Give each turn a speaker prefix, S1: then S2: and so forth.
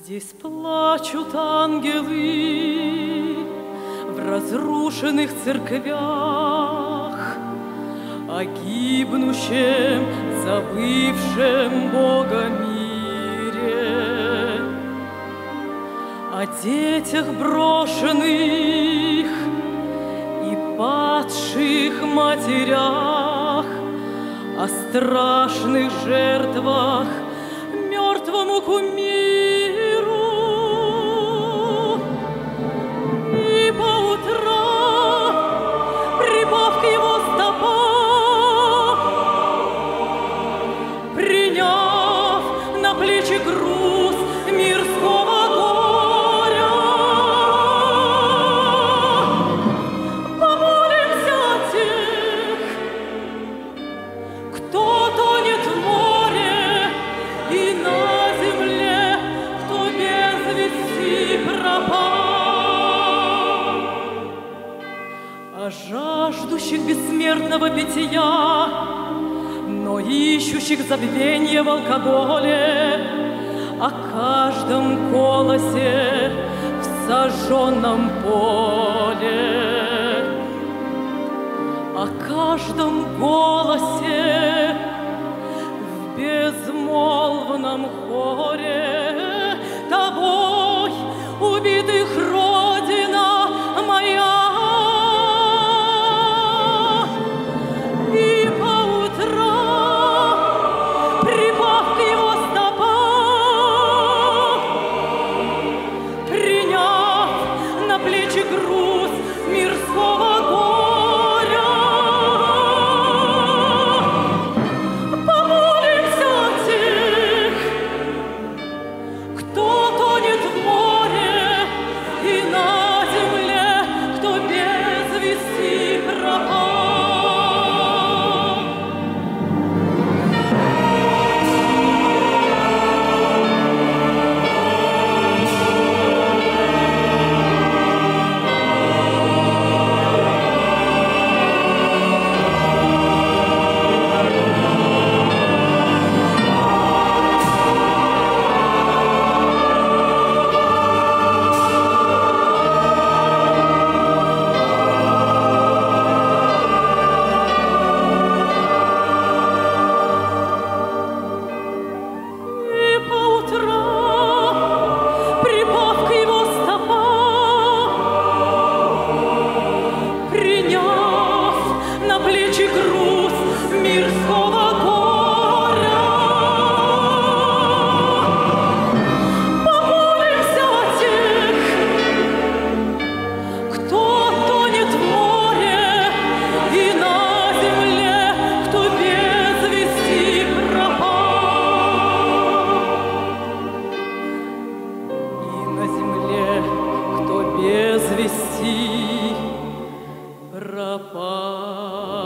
S1: Здесь плачут ангелы в разрушенных церквях о гибнущем, забывшем Бога мире, о детях брошенных и падших матерях, о страшных жертвах мертвому кумиру. И по утрам, припав к его стопам, приняв на плечи груз мирского горя, помолимся о тех, кто тонет в море и на земле, кто без вести пропал, о жаждущих бессмертного питья, но ищущих забвенья в алкоголе, о каждом голосе в сожженном поле, о каждом голосе в безмолвном хоре. Тобой убитых Родина моя. И по утрам, припав к его стопам, приняв на плечи груз мирского горя, помолимся о тех, кто тонет в море и на земле, кто без вести пропал. Без вести пропал.